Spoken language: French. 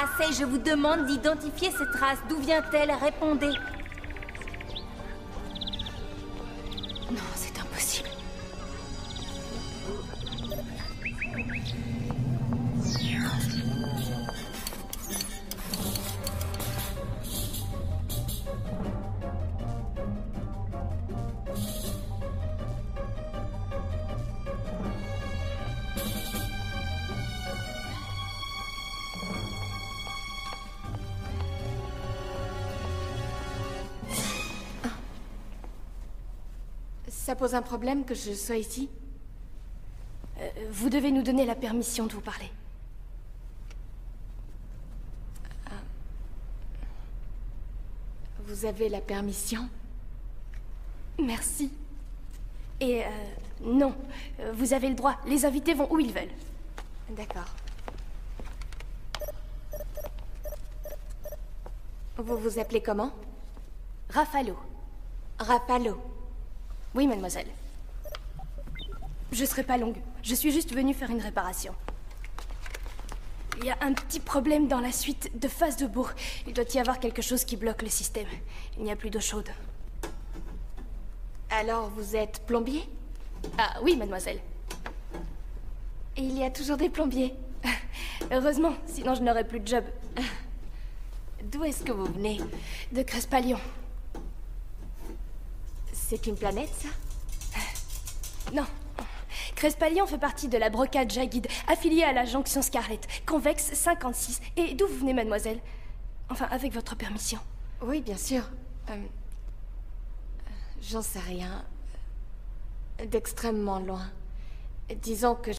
assez, je vous demande d'identifier cette trace. D'où vient-elle? Répondez. Non, c'est impossible. Ça pose un problème que je sois ici? Vous devez nous donner la permission de vous parler. Vous avez la permission? Merci. Et non, vous avez le droit. Les invités vont où ils veulent. D'accord. Vous vous appelez comment? Rafalo. Rafalo. Oui, mademoiselle. Je serai pas longue. Je suis juste venue faire une réparation. Il y a un petit problème dans la suite de phase de bourg. Il doit y avoir quelque chose qui bloque le système. Il n'y a plus d'eau chaude. Alors, vous êtes plombier? Ah oui, mademoiselle. Et il y a toujours des plombiers. Heureusement, sinon je n'aurais plus de job. D'où est-ce que vous venez? De Crespalion. C'est une planète, ça? Non. Crespalion fait partie de la brocade Jaguide, affiliée à la jonction Scarlett, convexe 56. Et d'où vous venez, mademoiselle? Enfin, avec votre permission. Oui, bien sûr. J'en sais rien. D'extrêmement loin. Disons que